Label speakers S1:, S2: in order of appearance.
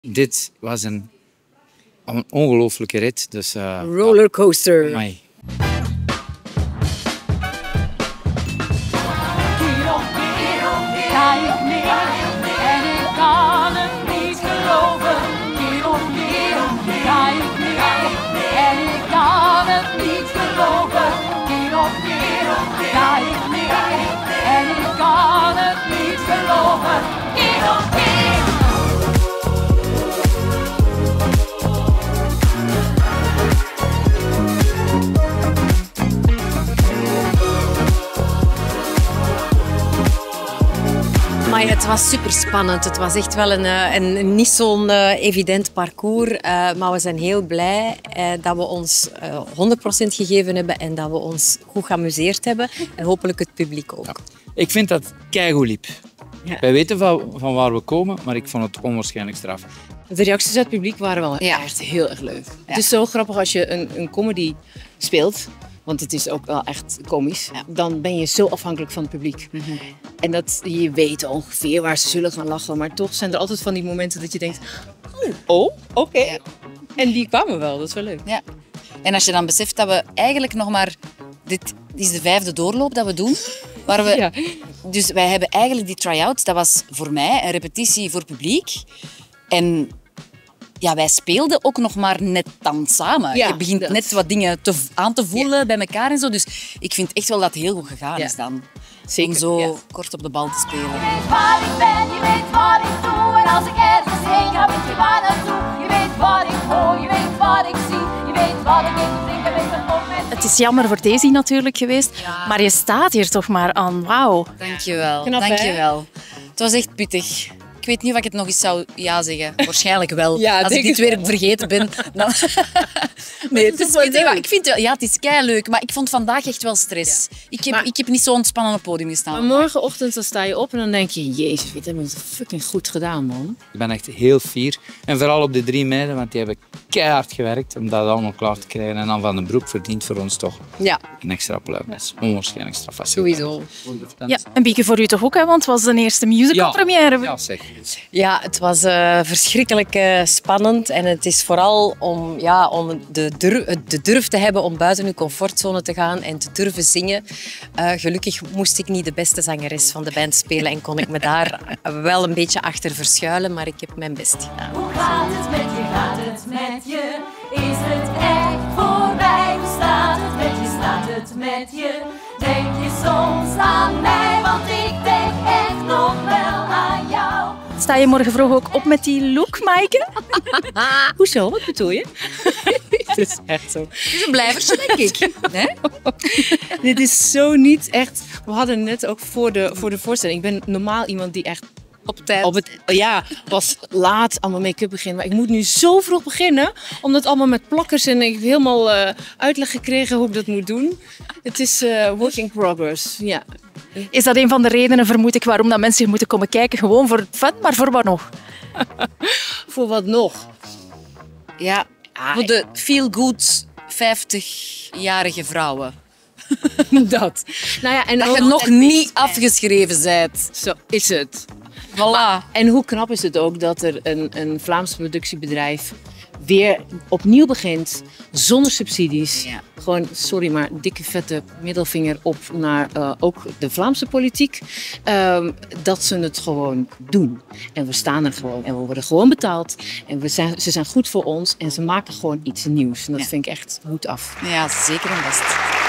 S1: Dit was een ongelooflijke rit. Dus,
S2: rollercoaster.
S1: Amai.
S2: Maar het was super spannend. Het was echt wel een niet zo'n evident parcours. Maar we zijn heel blij dat we ons 100% gegeven hebben en dat we ons goed geamuseerd hebben. En hopelijk het publiek ook.
S1: Ja. Ik vind dat het keigoed liep. Ja. Wij weten van waar we komen, maar ik vond het onwaarschijnlijk straf.
S3: De reacties uit het publiek waren wel echt heel erg leuk. Ja. Het is zo grappig als je een comedy speelt. Want het is ook wel echt komisch. Ja. Dan ben je zo afhankelijk van het publiek. Mm-hmm. En je weet ongeveer waar ze zullen gaan lachen. Maar toch zijn er altijd van die momenten dat je denkt... oké. Ja. En die kwamen wel, dat is wel leuk.
S4: Ja. En als je dan beseft dat we eigenlijk nog maar... Dit is de 5e doorloop dat we doen. Waar we, ja. Dus wij hebben eigenlijk die try-outs. Dat was voor mij een repetitie voor publiek. En... Ja, wij speelden ook nog maar net dan samen. Ja, je begint net wat dingen aan te voelen bij elkaar en zo. Dus ik vind echt wel dat het heel goed gegaan is dan. Zeker, om zo kort op de bal te spelen. Je weet waar ik ben, je weet waar ik doe. En als ik ergens heen ga, weet je waar naartoe. Je weet waar ik hoor, je weet waar ik zie. Je weet wat ik eet, drink en weet wat met.
S5: Het is jammer voor Daisy natuurlijk geweest. Ja. Maar je staat hier toch maar aan. Wauw.
S4: Dankjewel. Knap, dankjewel. Het was echt pittig. Ik weet niet of ik het nog eens zou zeggen. Waarschijnlijk wel. Ja, als ik dit weer vergeten ben. Dan... Nee, het is ik vind het is keileuk, maar ik vond vandaag echt wel stress. Ja. Ik heb niet zo ontspannen op het podium gestaan.
S3: Maar morgenochtend dan sta je op en dan denk je... Jezus, dit hebben we fucking goed gedaan, man.
S1: Ik ben echt heel fier. En vooral op de 3 meiden, want die hebben keihard gewerkt om dat allemaal klaar te krijgen. En dan Van den Broek verdient voor ons toch een extra applaus. Dat is onwaarschijnlijk straf.
S2: Sowieso.
S5: Ja, en Bieke voor u toch ook, hè? Want het was de eerste musicalpremière.
S1: Ja, zeker.
S2: Ja, het was verschrikkelijk spannend en het is vooral om de durf te hebben om buiten uw comfortzone te gaan en te durven zingen. Gelukkig moest ik niet de beste zangeres van de band spelen en kon ik me daar wel een beetje achter verschuilen, maar ik heb mijn best gedaan.
S6: Hoe gaat het met je? Gaat het met je? Is het echt voorbij? Hoe staat het met je? Staat het met je? Denk je soms aan mij? Want ik denk echt nog wel aan jou.
S5: Sta je morgen vroeg ook op met die look, Maaike?
S3: Hoezo? Wat bedoel je? Het is echt zo.
S4: Het is een blijvertje, denk ik. Nee?
S3: Dit is zo niet echt... We hadden net ook voor de voorstelling... Ik ben normaal iemand die echt...
S4: Op tijd.
S3: Pas laat allemaal make-up beginnen. Maar ik moet nu zo vroeg beginnen. Omdat allemaal met plakkers en ik heb helemaal uitleg gekregen hoe ik dat moet doen. Het is work in progress, ja.
S5: Is dat een van de redenen, vermoed ik, waarom dat mensen hier moeten komen kijken? Gewoon voor het fun, maar voor wat nog?
S3: Voor wat nog?
S4: Ja, voor de feel-good 50-jarige vrouwen.
S3: Dat. Nou ja, en
S4: dat je nog niet afgeschreven bent.
S3: Zo is het.
S4: Voilà.
S3: En hoe knap is het ook dat er een Vlaams productiebedrijf weer opnieuw begint, zonder subsidies. Ja. Gewoon, sorry, maar dikke vette middelvinger op naar ook de Vlaamse politiek. Dat ze het gewoon doen. En we staan er gewoon en we worden gewoon betaald. En ze zijn goed voor ons en ze maken gewoon iets nieuws. En dat vind ik echt hoed af.
S4: Ja, zeker en best.